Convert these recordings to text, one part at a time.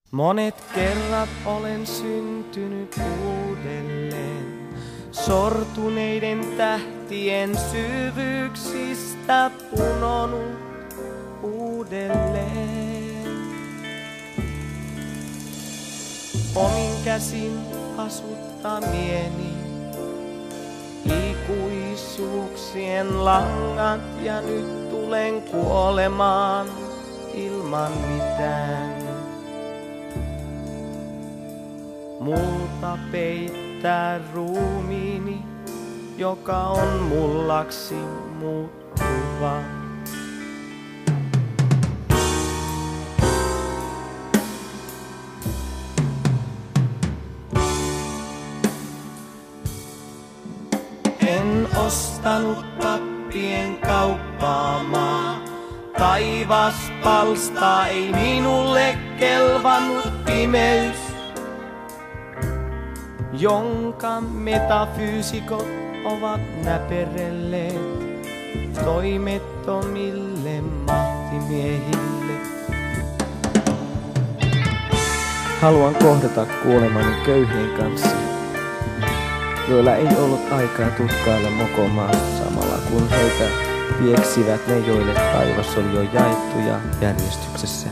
Monet kerrat olen syntynyt uudelleen, sortuneiden tähtien syvyyksistä punonut uudelleen. Omin käsin asuttamieni ikuisuuksien langat, ja nyt tulen kuolemaan ilman mitään. Multa peittää ruumiini, joka on mullaksi muuttuva. En ostanut pappien kauppaamaa, taivaspalsta ei minulle kelvannut pimeys, jonka metafyysikot ovat näperelleet toimettomille mahtimiehille. Haluan kohdata kuolemani köyhien kanssa, joilla ei ollut aikaa tutkailla mokomaa samalla kun heitä pieksivät ne, joille taivas oli jo jaettu ja järjestyksessä.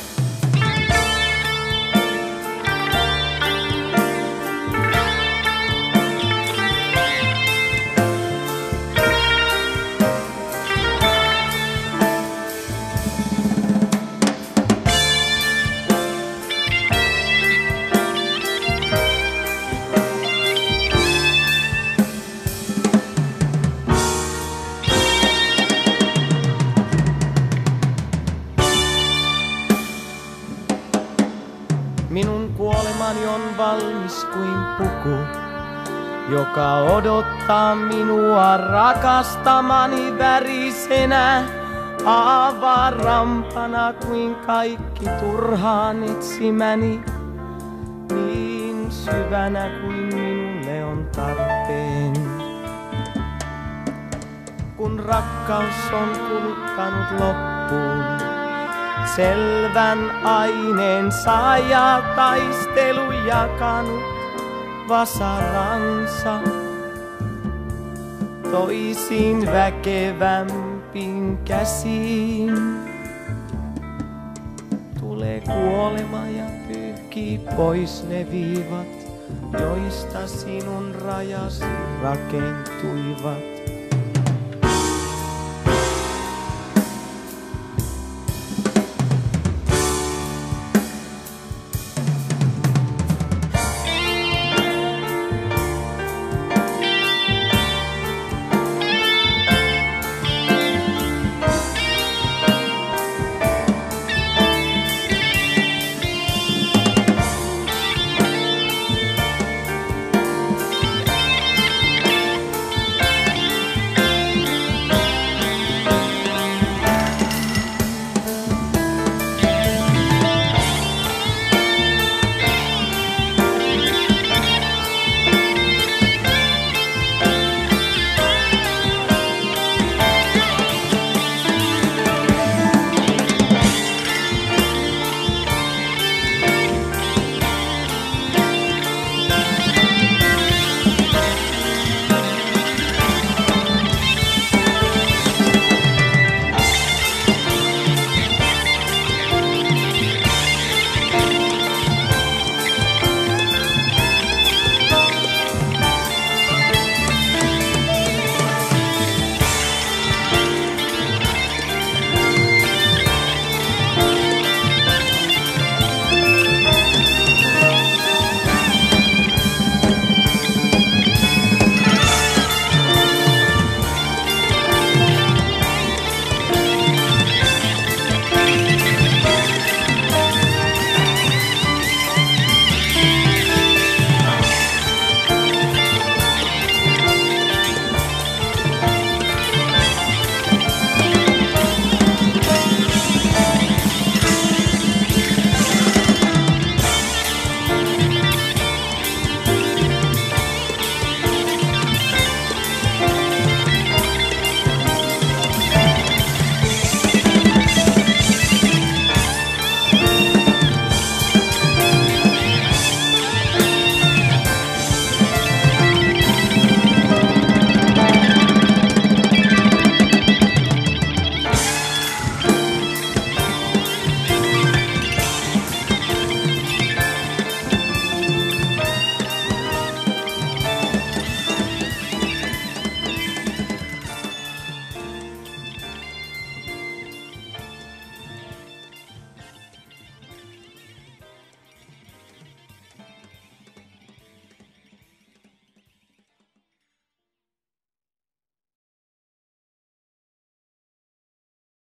Minun kuolemani on valmis kuin puku, joka odottaa minua rakastamani värisenä, avarampana kuin kaikki turhaan etsimäni, niin syvänä kuin minulle on tarpeen. Kun rakkaus on kuluttanut loppuun selvän aineensa ja taistelu jakanut vasaransa toisiin väkevämpiin käsiin, tulee kuolema ja pyyhkii pois ne viivat, joista sinun rajasi rakentuivat.